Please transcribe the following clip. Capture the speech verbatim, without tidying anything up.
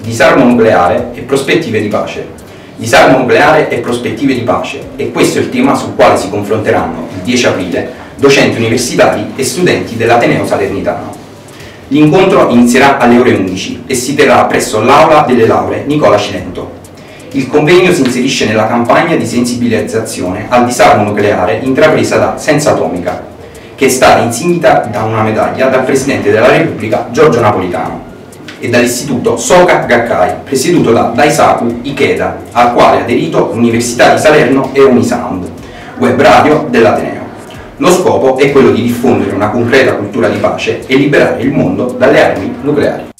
disarmo nucleare e prospettive di pace. Disarmo nucleare e prospettive di pace, e questo è il tema sul quale si confronteranno il dieci aprile docenti universitari e studenti dell'Ateneo Salernitano. L'incontro inizierà alle ore undici e si terrà presso l'Aula delle Lauree Nicola Cilento. Il convegno si inserisce nella campagna di sensibilizzazione al disarmo nucleare intrapresa da Senza Atomica, che è stata insignita da una medaglia dal Presidente della Repubblica Giorgio Napolitano e dall'istituto Soka Gakkai, presieduto da Daisaku Ikeda, al quale ha aderito l'Università di Salerno e Unisound, web radio dell'Ateneo. Lo scopo è quello di diffondere una concreta cultura di pace e liberare il mondo dalle armi nucleari.